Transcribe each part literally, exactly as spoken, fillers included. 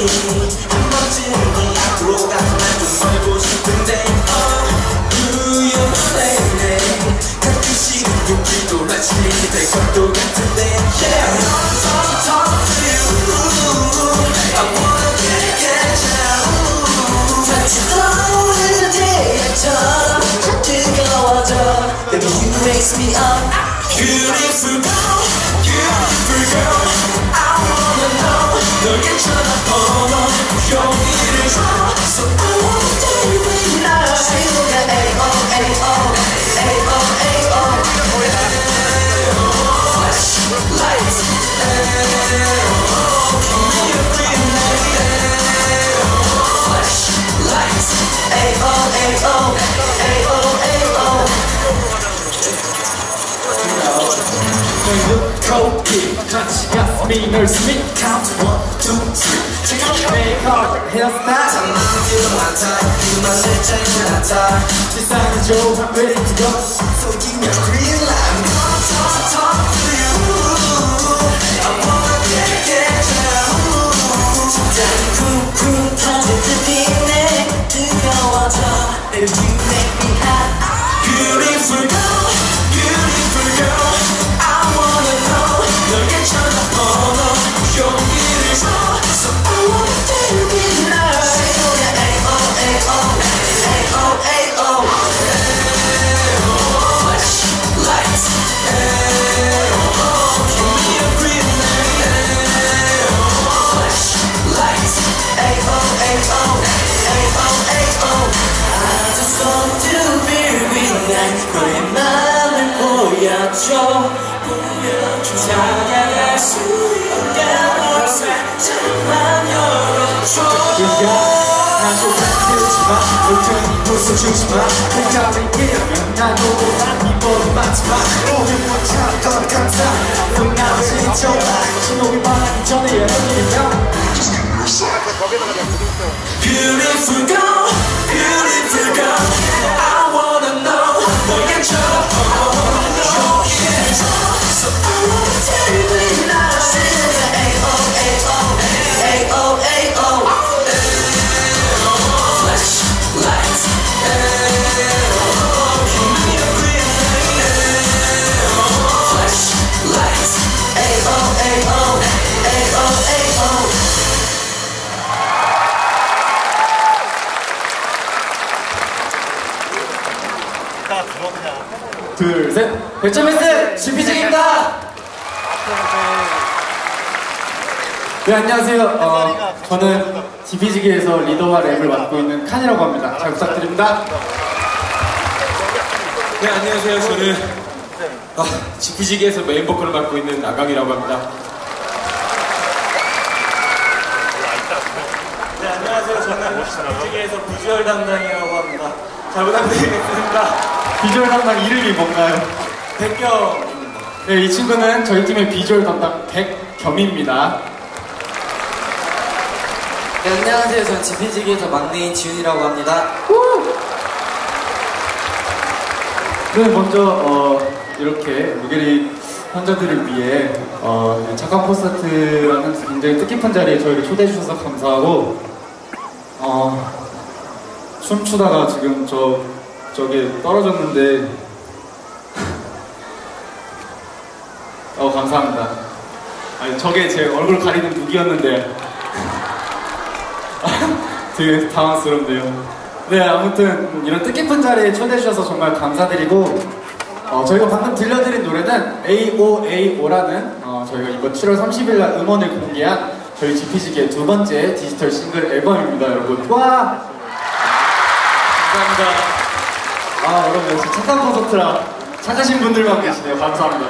한 번쯤은 앞으로 가슴 좀 설고 싶은데 Do you play me 가끔씩은 용기도 마치 될 것도 같은데 Yeah Talk, talk to you I wanna get it down 같이 떠오르는 데처럼 참 뜨거워져 Baby you makes me up Beautiful girl, beautiful girl I wanna know 너의 전화번호 용기를 줘 So I wanna stay with you 친구가 에이오 에이오 에이오 에이오 Flashlights Give me a green light Flashlights 에이오 에이오 에이오 에이오 거기 같이 가슴이 널 스미 Count one, two, three Check out 메이크업 헤어스타일 장난기도 많다 그만 내 차이는 않다 세상은 좋아 ready to go So give me a green light Talk, talk, talk to you I wanna get, get down 심장이 쿵쿵 터질 듯 빛내 뜨거워져 Baby you make me hot Beautiful girl, beautiful girl I wanna know 너의 전화번호 용기를 줘 So I wanna stay with you 친구야 에이오 에이오 에이오 에이오 Flashlights Give me a green light Flashlights 에이오 에이오 에이오 에이오 I just want to be with you 너의 맘을 보여줘 다가갈 수 있게 널 살짝만 열어줘 나도 힘들지만 여전히 웃어주지마 생각이 이러면 나도 이번 마지막 오늘 못 참던 감사 넌 나머지 좋아 신호를 말하기 전에 예언이면 Beautiful girl, beautiful girl I wanna know 너의 전화번호 용기를 줘 So I wanna stay with you 친구야 에이오 에이오 에이오 에이오 Flashlights Give me a green light Flashlights 에이오 에이오 에이오 에이오 둘, 셋! 백점에스 지피직입니다! 네, 안녕하세요. 어, 저는 지피지기에서 리더와 랩을 맡고 있는 칸이라고 합니다. 잘 부탁드립니다. 네, 안녕하세요. 저는 아, 지피지기에서 메인 보컬을 맡고 있는 나강이라고 합니다. 네, 안녕하세요. 저는 지피지기에서 비주얼 담당이라고 합니다. 잘 부탁드리겠습니다. 비주얼 담당 이름이 뭔가요? 백겸입니다. 네, 이 친구는 저희 팀의 비주얼 담당 백겸입니다. 네, 안녕하세요. 저는 지피지기에서 막내인 지훈이라고 합니다. 네, 먼저 어, 이렇게 무게리 환자들을 위해 어, 착한 콘서트라는 굉장히 뜻깊은 자리에 저희를 초대해 주셔서 감사하고 어, 춤추다가 지금 저 저기 떨어졌는데 어 감사합니다. 아니 저게 제 얼굴 가리는 무기였는데 되게 당황스럽네요. 네, 아무튼 이런 뜻깊은 자리에 초대해 주셔서 정말 감사드리고 어, 저희가 방금 들려드린 노래는 에이오에이오라는 어, 저희가 이번 칠월 삼십일 날 음원을 공개한 저희 지피지기의 두 번째 디지털 싱글 앨범입니다, 여러분. 와! 감사합니다. 아, 여러분 역시 착한 콘서트라 착하신 분들만 계시네요. 감사합니다.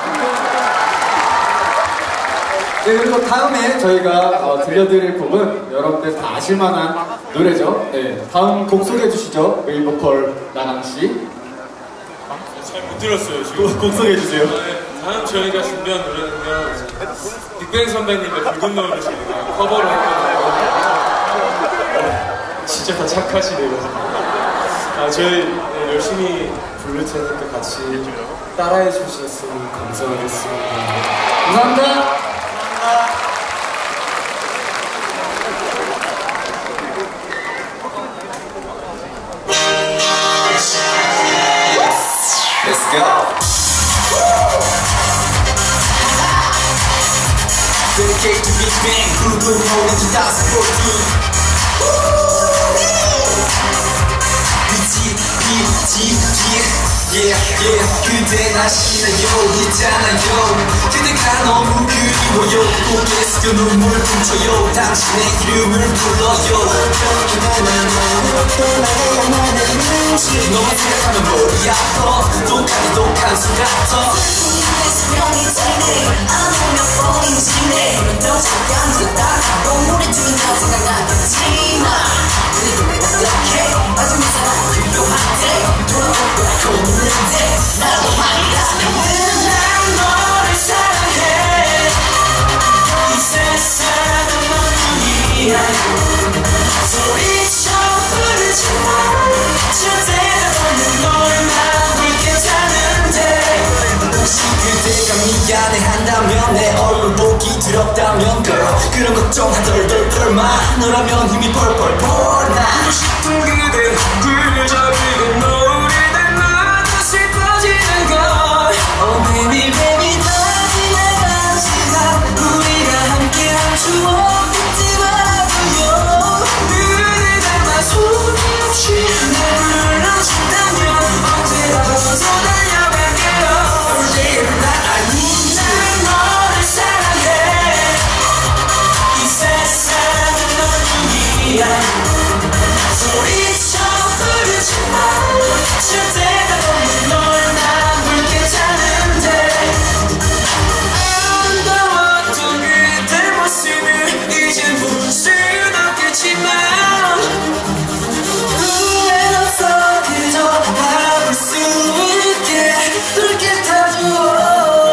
네, 그리고 다음에 저희가 어, 들려드릴 곡은 여러분들 다 아실만한 노래죠. 네, 다음 곡 소개해 주시죠. 메인 보컬 나강씨. 잘 못 들었어요, 지금. 곡 소개해 주세요. 네, 다음 저희가 준비한 노래는요, 빅뱅 선배님의 붉은 노을을 저희가 커버를 했거든요. 진짜 다 착하시네요. 아, 저희 네, 열심히 부를 테니까 같이 따라해 주셨으면 감사하겠습니다. 감사합니다. Dedicate to Big Bang 불금오는 이천십사 빛이 빛이 빛 Yeah yeah 그대 나시나요 있잖아요 그대가 너무 그리워요 고개 숙여 눈물 훔쳐요 당신의 이름을 불러요 너만 생각하면 머리 아파 독하니 독한 수 같아 수명이 지네 안 오면 뻥인 지네 너 잠깐 듣다 너무리 중이라고 생각나겠지만 그래도 어떡해 마지막 사랑 필요한데 돌아올 거야 없는데 나도 말이야 난 너를 사랑해 이 세상은 너뿐이야 소리쳐 부르지만 절대로 없는 너만 볼 괜찮은데 혹시 그대가 미안해한다면 내 얼굴 보기 두렵다면 girl 그런 걱정한 덜덜덜 마 너라면 힘이 펄펄 펄나 싶은 그대 꿀을 잡히고 노래를 나도 슬퍼지는 걸 Oh baby baby 다 지나간 시간 우리가 함께한 추억 잊지 말아줘요 그대 닮아 소리 없이 날 불러준다면 언제라도 손 달려갈게요 난 너를 사랑해 이 세상은 너뿐이야 소리쳐 부르지만 절대가 없는 널난 볼 괜찮은데 아름다웠던 그대 모습을 이젠 볼 순 없겠지만 후회는 없어 그저 바라볼 수 있게 붉게 타줘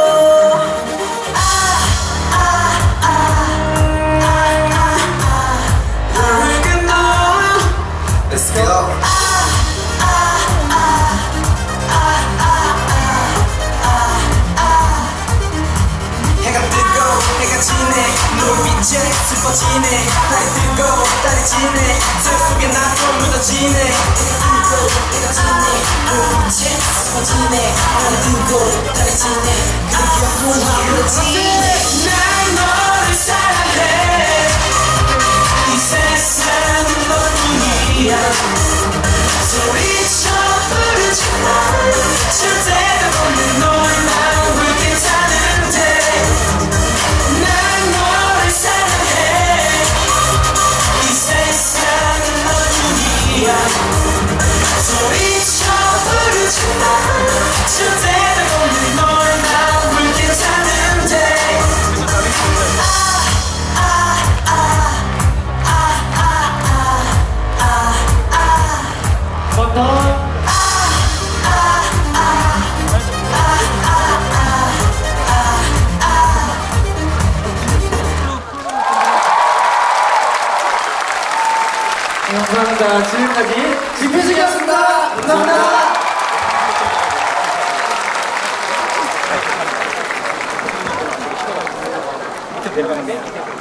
붉은 너 Let's go 해가 뜨고 해가 지네 눈빛에 슬퍼지네 달이 뜨고 달이 지네 슬프게 나도 묻어지네 해가 지네 눈빛에 슬퍼지네 달이 뜨고 달이 지네 그렇게 무너지네 난 너를 사랑해 이 세상은 너뿐이야 소리쳐 부르지만 절대가 없는 너만 볼 괜찮은데 난 너를 사랑해 이 세상은 너뿐이야 소리쳐 부르지만 절대가 없는 너만 볼 괜찮은데 감사합니다. 지금까지 지피식이었습니다. 감사합니다. 대박이네.